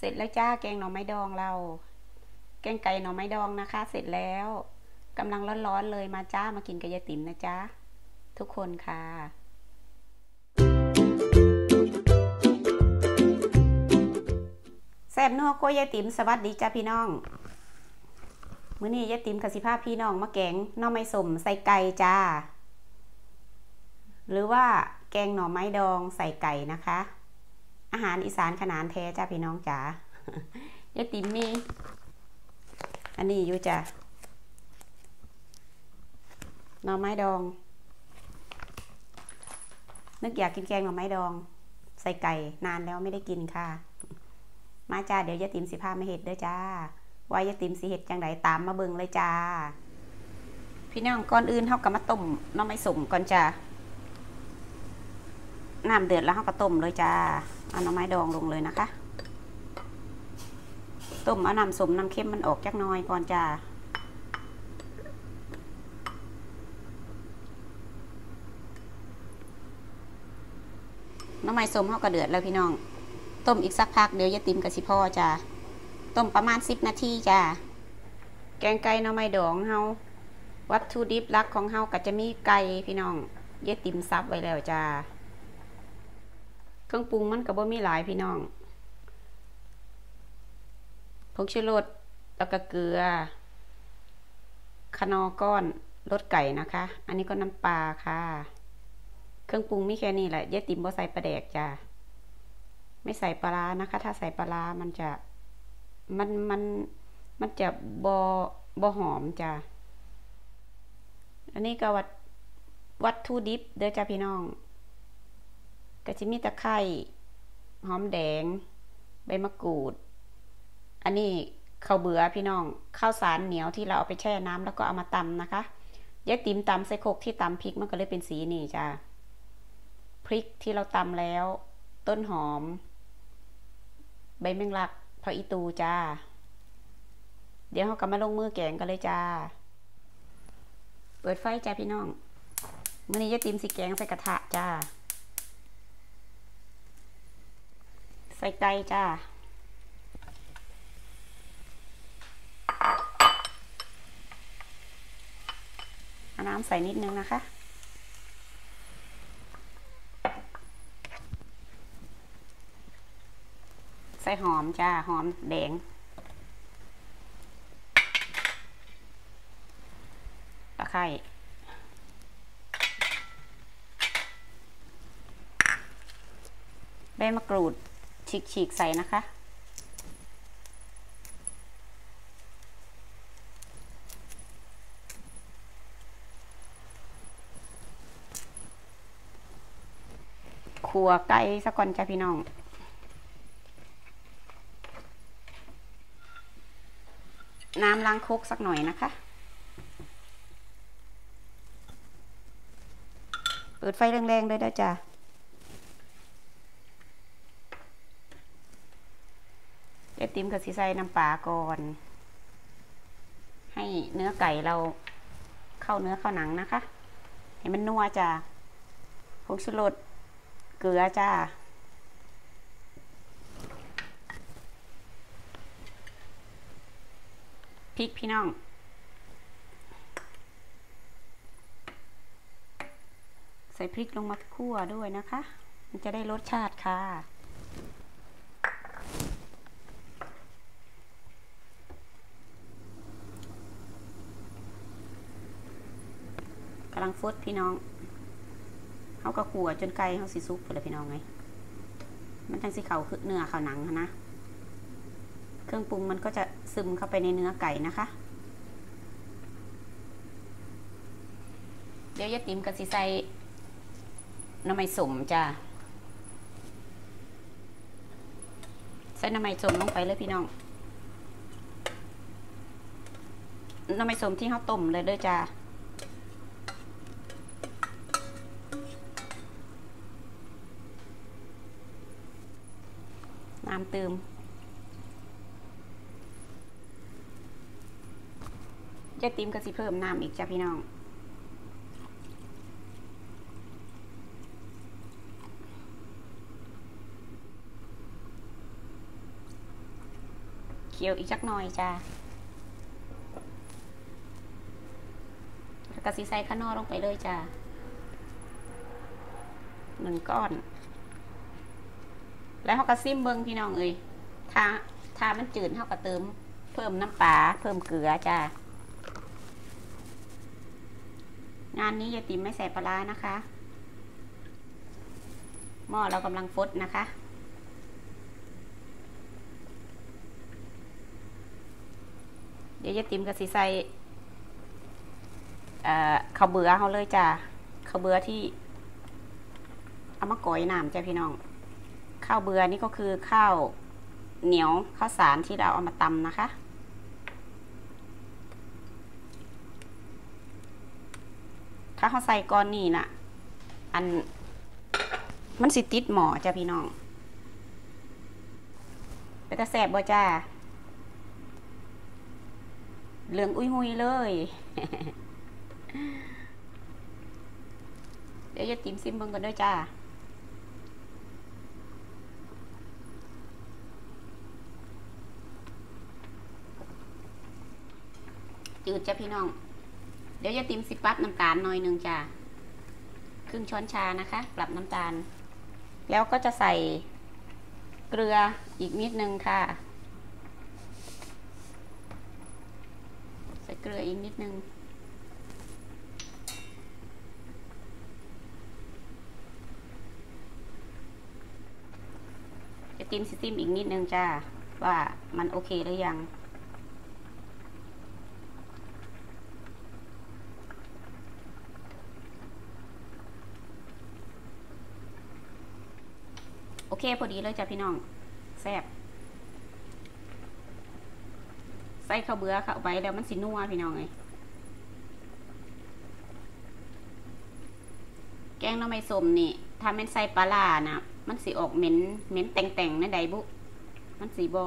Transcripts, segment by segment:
เสร็จแล้วจ้าแกงหน่อไม้ดองเราแกงไก่หน่อไม้ดองนะคะเสร็จแล้วกำลังร้อนๆเลยมาจ้ามากินกับยายติ๋มนะจ้าทุกคนค่ะแซ่บนัวกล้วยยายติ๋มสวัสดีจ้าพี่น้องมื้อนี้ยายติ๋มกับสิพาพี่น้องมาแกงหน่อไม้ส้มใส่ไก่จ้าหรือว่าแกงหน่อไม้ดองใส่ไก่นะคะอาหารอีสานขนาดแท้จ้าพี่น้องจ๋ายายติ๋มมีอันนี้อยู่จ้ะหน่อไม้ดองนึกอยากกินแกงหน่อไม้ดองใส่ไก่นานแล้วไม่ได้กินค่ะมาจ้าเดี๋ยวยายติ๋มสิพามาเฮ็ดเด้อจ้าว่ายายติ๋มสิเฮ็ดจังไดตามมาเบิ่งเลยจ้าพี่น้องก่อนอื่นเฮาก็มาต้มหน่อไม้ส้มก่อนจ้าน้ำเดือดแล้วเฮาก็ต้มเลยจ้าเอาหน่อไม้ดองลงเลยนะคะต้มเอาน้ำส้มน้ำเค็มมันออกจักหน่อยก่อนจ้าหน่อไม้ส้มเฮาก็เดือดแล้วพี่น้องต้มอีกสักพักเดี๋ยวยายติ๋มกับสิพ่อจ้าต้มประมาณ10 นาทีจ้าแกงไก่หน่อไม้ดองเฮาวัตถุดิบหลักของเฮาก็จะมีไก่พี่น้องยายติ๋มซับไว้แล้วจ้าเครื่องปรุงมันก็บ่มีหลายพี่น้องผงชูรสแล้วก็เกลือคนอก้อนรสไก่นะคะอันนี้ก็น้ำปลาค่ะเครื่องปรุงมีแค่นี้แหละยายติ๋มบ่ใส่ปลาแดกจ้าไม่ใส่ปลานะคะถ้าใส่ปลามันจะมันจะบ่หอมจ้าอันนี้ก็วัตถุดิบเด้อจ้าพี่น้องก็จะมีตะไคร้หอมแดงใบมะกรูดอันนี้ข้าวเบื่อพี่น้องข้าวสารเหนียวที่เราเอาไปแช่น้ำแล้วก็เอามาตำนะคะยายติ๋มตำใส่โคกที่ตำพริกมันก็เลยเป็นสีนี่จ้าพริกที่เราตำแล้วต้นหอมใบแมงลักผักอีตูจ้าเดี๋ยวเรากลับมาลงมือแกงกันเลยจ้าเปิดไฟจ้าพี่น้องมื้อนี้ยายติ๋มสิแกงใส่กระทะจ้าใส่ไก่จ้าเอาน้ำใส่นิดนึงนะคะใส่หอมจ้าหอมแดงตะไคร้ใบมะกรูดฉีกใส่นะคะขั่วไก่สักก่อนจ้าพี่น้องน้ำล้างครกสักหน่อยนะคะเปิดไฟแรงๆเลยนะจ้ะยายติ๋มกับสีใส่น้ำปลาก่อนให้เนื้อไก่เราเข้าเนื้อเข้าหนังนะคะให้มันนัวจ้ะผงชูรสเกลือจ้าพริกพี่น้องใส่พริกลงมาคั่วด้วยนะคะมันจะได้รสชาติค่ะกำลังฟดพี่น้องเขาก็ขั่วจนไก่เขาสิซุกเลยพี่น้องไงมันจังสิเขาคือเนื้อเขาหนังนะเครื่องปรุงมันก็จะซึมเข้าไปในเนื้อไก่นะคะเดี๋ยวยายติ๋มกับสิใส่น้ำมันส้มจ้าใส่น้ำมันส้มลงไปเลยพี่น้องน้ำมันส้มที่เขาต้มเลยเด้อจ้าน้ำเติมยายติ๋มก็สิเพิ่มน้ำอีกจ้ะพี่น้องเคี่ยวอีกจักหน่อยจ้าแล้วก็สิใส่ข้าวนอลงไปเลยจ้า1 ก้อนแล้วเขาก็ซิมเบิ้งพี่น้องเอ้ยถ้ามันจืดเขาก็เติมเพิ่มน้ำปลาเพิ่มเกลือจ้างานนี้ยายติ๋มไม่ใส่ปลานะคะหม้อเรากำลังฟดนะคะเดี๋ยวยายติ๋มก็สิใส่ข้าวเบื่อเขาเลยจ้าข้าวเบื่อที่เอามาก่อยน้ำจ้าพี่น้องข้าวเบื่อนี่ก็คือข้าวเหนียวข้าวสารที่เราเอามาตำนะคะถ้าเขาใส่ก้อนนี่นะอันมันสิติดหมอจ้าพี่น้องไปแต่แสบบ่จ้าเหลืองอุ้ยหุยเลย เดี๋ยวจะติ่มซิมเบิ่งกันด้วยจ้าจืดจ้ะพี่น้องเดี๋ยวจะติ่มสิปรับน้ำตาลหน่อยนึงจ้าครึ่งช้อนชานะคะปรับน้ำตาลแล้วก็จะใส่เกลืออีกนิดนึงค่ะใส่เกลืออีกนิดนึงจะติ่มซิมอีกนิดนึงจ้าว่ามันโอเคหรือยังโอเคพอดีเลยจ้ะพี่น้องแซ่บใส่ข้าวเบื่อเข้าไปแล้วมันสินัวพี่น้องเลยแกงหน่อไม้ส้มนี่ถ้าเป็นใส่ปลาล่านะมันสิออกเหม็นแต่งๆในใดบุมันสีบอ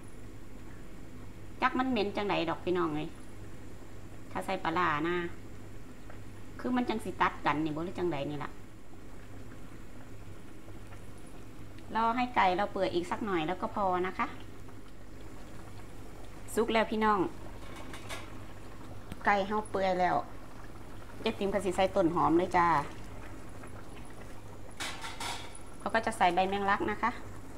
จักมันเหม็นจังไดดอกพี่น้องเลยถ้าใส่ปลาล่านะคือมันจังสิตัดกันนี่บ่หรือจังไดนี่ล่ะรอให้ไก่เราเปื่อยอีกสักหน่อยแล้วก็พอนะคะสุกแล้วพี่น้องไก่เฮาเปื่อยแล้วเจ๊ติ๋มก็สิใส่ต้นหอมเลยจ้าเขาก็จะใส่ใบแมงลักนะคะ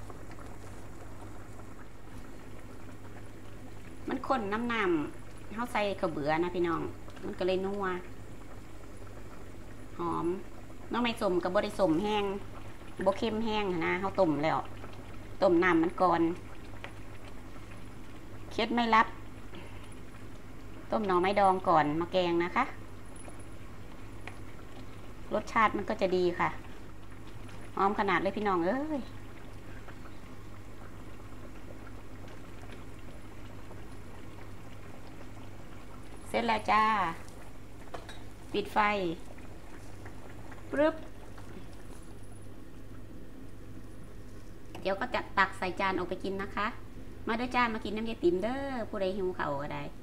มันข้นน้ำเขาใส่ข้าวเบื่อนะพี่น้องมันก็เลยนัวหอมน้องไม่สมกับบริสมแห้งบเค็มแห้งนะเขาต้มแล้วต้มน้ำมันก่อนเคล็ดไม่ลับต้มหน่อไม้ดองก่อนมาแกงนะคะรสชาติมันก็จะดีค่ะหอมขนาดเลยพี่น้องเอ้ยเสร็จแล้วจ้าปิดไฟปึ๊บเดี๋ยวก็จะตักใส่จานออกไปกินนะคะมาด้วยจ้ามากินน้ำยายติ๋มเด้อผู้ใดหิวข้าวก็ได้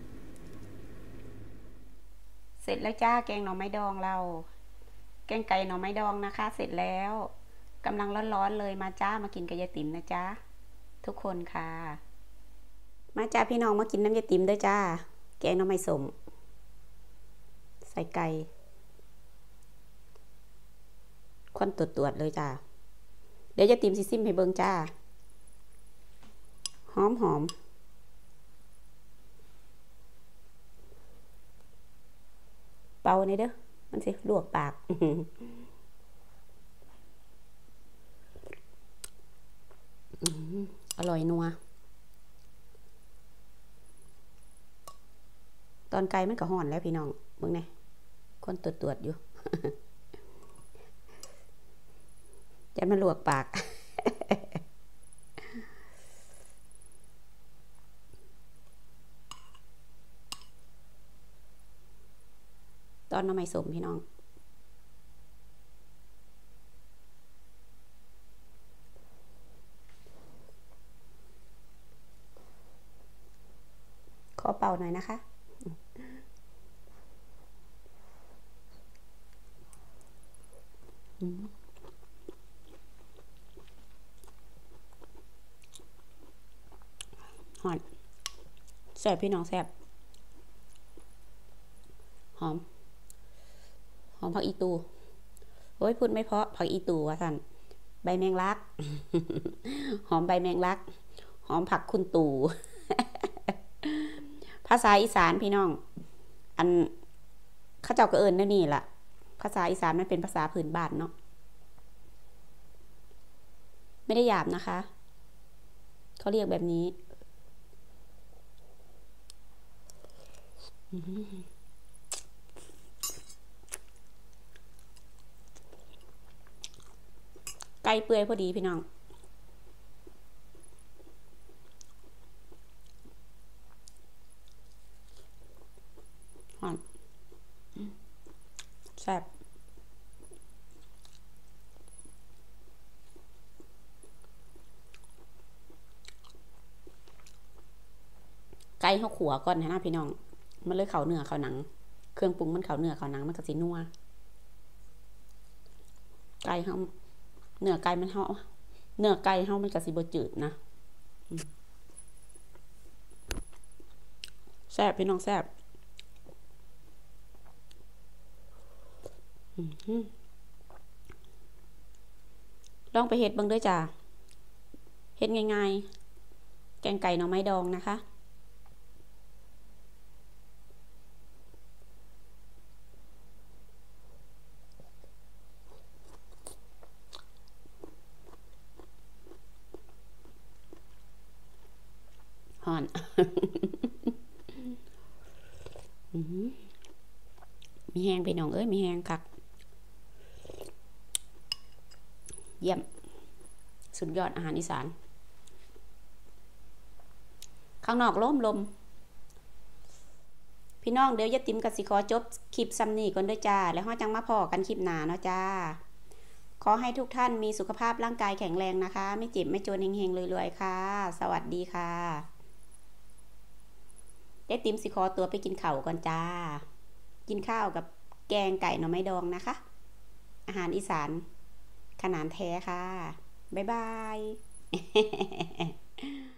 เสร็จแล้วจ้าแกงหน่อไม้ดองเราแกงไก่หน่อไม้ดองนะคะเสร็จแล้วกำลังร้อนๆเลยมาจ้ามากินกับยายติ๋มนะจ้าทุกคนค่ะมาจ้าพี่น้องมากินน้ำยายติ๋มด้วยจ้าแกงหน่อไม้ส้มใส่ไก่ควันตรวจเลยจ้าเดี๋ยวยายติ๋มซิมให้เบิ่งจ้าหอมเป่าในเด้อมันสิลวกปากอร่อยนัวตอนไก่มันก็ห่อนแล้วพี่น้องเบิ่งแน่คนตรวจอยู่ จะมาลวกปาก ตอนน้ำไม้ส้มพี่น้องขอเป่าหน่อยนะคะหอนแซ่บพี่น้องแซ่บหอมผักอีตูโอ้ยพูดไม่เพราะผักอีตูว่ะท่านใบแมงลักหอมใบแมงลักหอมผักคุณตู่ภาษาอีสานพี่น้องอันเขาเจ้าก็เอิญนั่นนี่ล่ะภาษาอีสานมันเป็นภาษาพื้นบ้านเนาะไม่ได้หยาบนะคะเขาเรียกแบบนี้ไก่เปื่อยพอดีพี่น้องหอมแซ่บไก่เขาขัวก่อนนะพี่น้องมันเลยเขาเนื้อเขาหนังเครื่องปรุงมันเขาเนื้อเขาหนังมันก็สินัวไก่เขาเนื้อไก่มันเขาเนื้อไก่เขามันก็สิบ่จืดนะแซ่บพี่น้องแซ่บลองไปเฮ็ดเบิ่งด้วยจ้าเฮ็ดง่ายๆแกงไก่หน่อไม้ดองนะคะฮอนมีแห้งพี่น้องเอ้ยมีแห้งคักเยี่ยมสุดยอดอาหารอีสานข้างนอกลมพี่น้องเดี๋ยวยายติ๋มกับสิขอจบคลิปซ้ำนี่ก่อนด้วยจ้าแล้วห้อจังมาพอกันคลิปหน้าเนาะจ้าขอให้ทุกท่านมีสุขภาพร่างกายแข็งแรงนะคะไม่เจ็บไม่จนเฮงๆรวยๆค่ะสวัสดีค่ะยายติ๋มสิขอตัวไปกินข้าวก่อนจ้ากินข้าวกับแกงไก่หน่อไม้ดองนะคะอาหารอีสานขนาดแท้ค่ะบ๊ายบาย